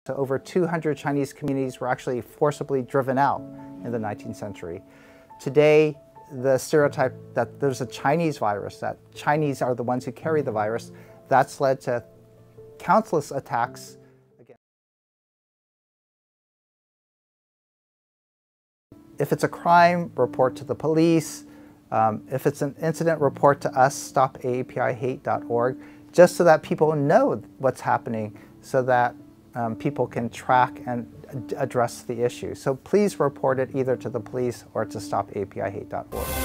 So over 200 Chinese communities were actually forcibly driven out in the 19th century. Today, the stereotype that there's a Chinese virus, that Chinese are the ones who carry the virus, that's led to countless attacks. If it's a crime, report to the police. If it's an incident, report to us, stopaapihate.org, just so that people know what's happening, so that people can track and address the issue. So please report it either to the police or to stopaapihate.org.